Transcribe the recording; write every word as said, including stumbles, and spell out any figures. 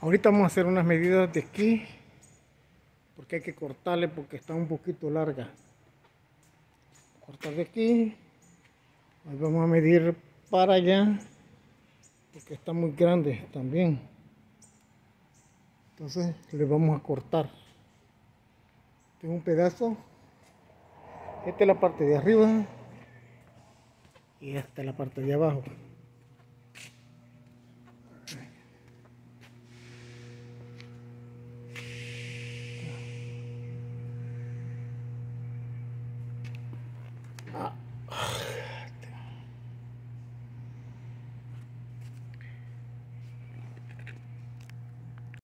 Ahorita vamos a hacer unas medidas de aquí, porque hay que cortarle porque está un poquito larga. Cortar de aquí, ahí vamos a medir para allá, porque está muy grande también. Entonces le vamos a cortar. Tengo un pedazo. Esta es la parte de arriba y esta es la parte de abajo.